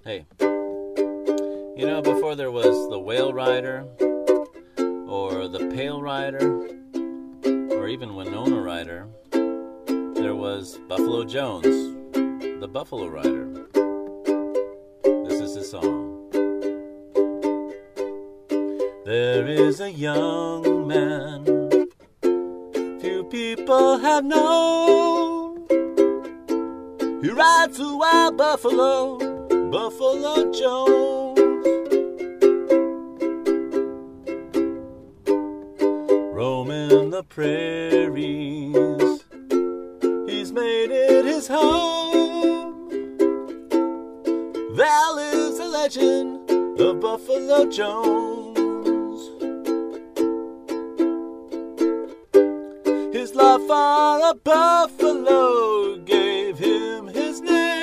Hey, you know, before there was the Whale Rider, or the Pale Rider, or even Winona Rider, there was Buffalo Jones, the Buffalo Rider. This is his song. There is a young man few people have known. He rides a wild buffalo, Buffalo Jones. Roaming the prairies, he's made it his home. There lives the legend of Buffalo Jones. His love for a buffalo gave him his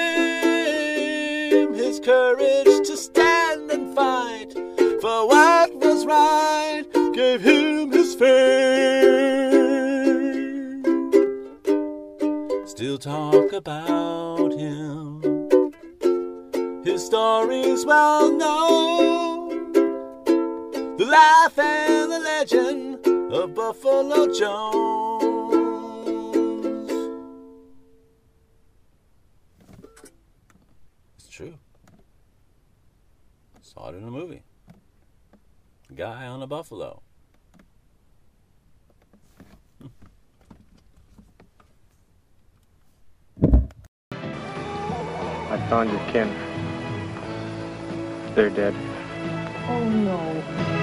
name. His courage to stand and fight for what was right gave him his fame. Still talk about him, his story's well known. The life and the legend of Buffalo Jones. It's true. Saw it in a movie. Guy on a buffalo. I found your kin. They're dead. Oh no.